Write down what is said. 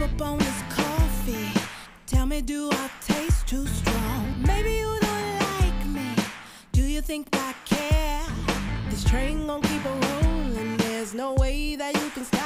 up on this coffee. Tell me, do I taste too strong? Maybe you don't like me. Do you think I care? This train gon' keep a rolling. There's no way that you can stop